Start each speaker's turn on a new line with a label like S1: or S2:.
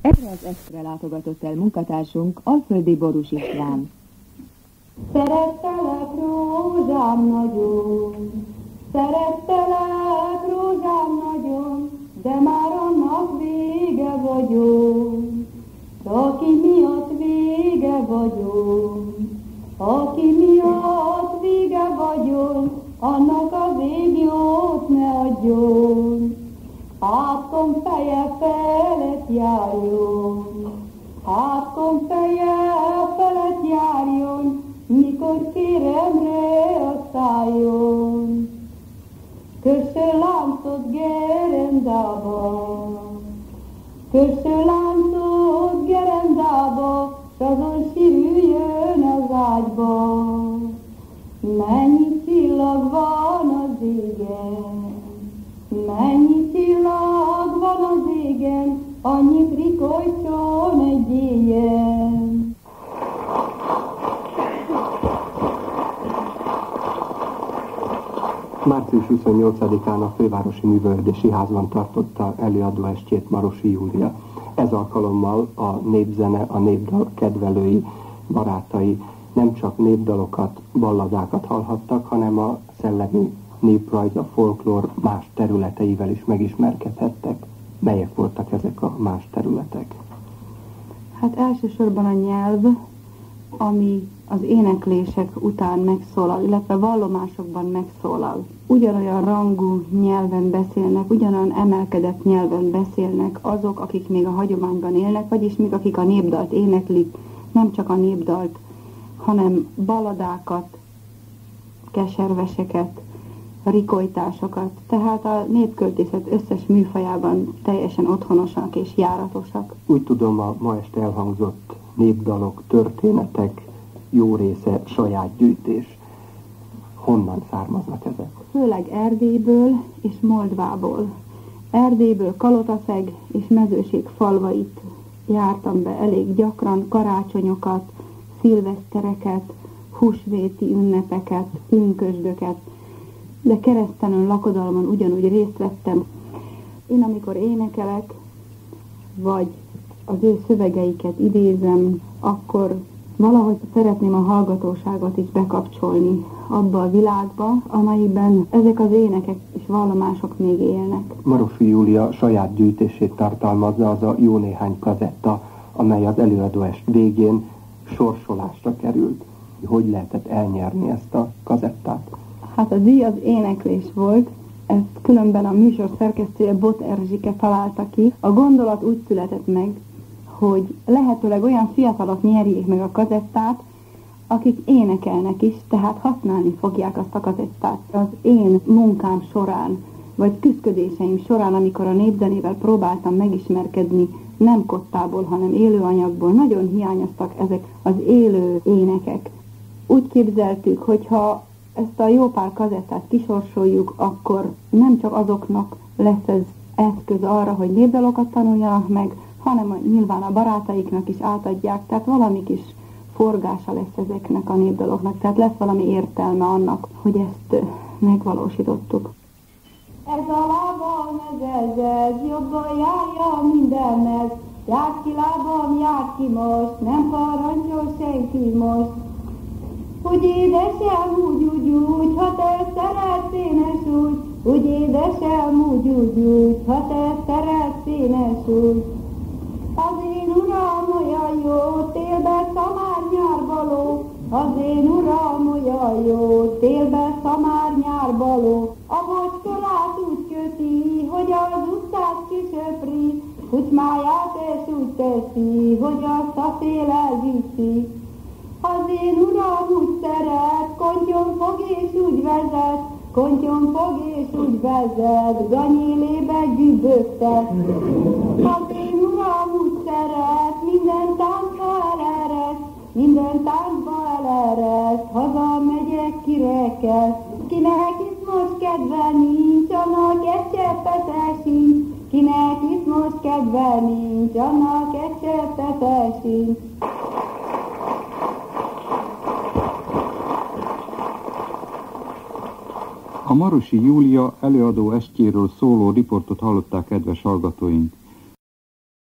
S1: Erre az estre látogatott el munkatársunk, Alföldi Borús István.
S2: Szerettelek, rózsám nagyon, szerettelek, rózsám nagyon, de már annak vége vagyok, aki miatt vége vagyok, aki miatt vége vagyok, annak az ég jót ne adjon. Hátom feje felett járjon, hátom feje felett járjon, mikor kéremre a szálljon. Kössön láncot gerendába, kössön láncot gerendába, s azon sírüljön az ágyba. Mennyi csillag van az égen, mennyi csillag van az égen, annyit rikolycson egy éjjel.
S3: Március 28-án a Fővárosi Művelődési Házban tartotta előadóestjét Marosi Júlia. Ez alkalommal a népzene, a népdal kedvelői, barátai nem csak népdalokat, balladákat hallhattak, hanem a szellemi néprajz, a folklór más területeivel is megismerkedhettek. Melyek voltak ezek a más területek?
S4: Hát elsősorban a nyelv, ami az éneklések után megszólal, illetve vallomásokban megszólal. Ugyanolyan rangú nyelven beszélnek, ugyanolyan emelkedett nyelven beszélnek azok, akik még a hagyományban élnek, vagyis még akik a népdalt éneklik, nem csak a népdalt, hanem balladákat, keserveseket, rikolytásokat, tehát a népköltészet összes műfajában teljesen otthonosak és járatosak.
S3: Úgy tudom, a ma este elhangzott népdalok, történetek jó része saját gyűjtés. Honnan származnak ezek?
S4: Főleg Erdélyből és Moldvából. Erdélyből Kalotaszeg és Mezőség falvait jártam be elég gyakran, karácsonyokat, szilvesztereket, húsvéti ünnepeket, pünkösdöket, de keresztelen lakodalmon ugyanúgy részt vettem. Én amikor énekelek, vagy az ő szövegeiket idézem, akkor valahogy szeretném a hallgatóságot is bekapcsolni abba a világba, amelyben ezek az énekek és vallomások még élnek.
S3: Marosi Júlia saját gyűjtését tartalmazza az a jó néhány kazetta, amely az előadóest végén sorsolásra került. Hogy lehetett elnyerni ezt a kazettát?
S4: Hát a díj az éneklés volt, ezt különben a műsor szerkesztője Bot Erzsike találta ki. A gondolat úgy született meg, hogy lehetőleg olyan fiatalok nyerjék meg a kazettát, akik énekelnek is, tehát használni fogják azt a kazettát. Az én munkám során, vagy küszködéseim során, amikor a népzenével próbáltam megismerkedni, nem kottából, hanem élőanyagból, nagyon hiányoztak ezek az élő énekek. Úgy képzeltük, hogyha ezt a jó pár kazettát kisorsoljuk, akkor nem csak azoknak lesz ez eszköz arra, hogy népdalokat tanuljanak meg, hanem nyilván a barátaiknak is átadják, tehát valami kis forgása lesz ezeknek a népdaloknak, tehát lesz valami értelme annak, hogy ezt megvalósítottuk.
S2: Ez a lábam, ez, jobban járja mindenhez, jár ki lábam, jár ki most, nem parancsol senki most. Úgy édesem, úgy, ha te szeretsz énes úgy, úgy édesem, úgy, ha te szeretsz énes úgy. Az én uram olyan jó, télbe szamár nyárbaló, az én uram olyan jó, télbe szamár nyárbaló. A bocskorát úgy köti, hogy az utcát kisöpri, kutymáját és úgy teszi, hogy azt a szél elviszi. Az én uram úgy szeret, kontyon fog és úgy vezet, kontyon fog és úgy vezet, ganyélébe gyűbögtet. Az én uram úgy szeret, minden táncba elereszt, minden táncba elereszt, haza megyek kireket. Kinek itt most kedve nincs, annak egy cseppete sincs, kinek itt most kedve nincs, annak egy cseppete sincs.
S5: A Marosi Júlia előadó estjéről szóló riportot hallották, kedves hallgatóink.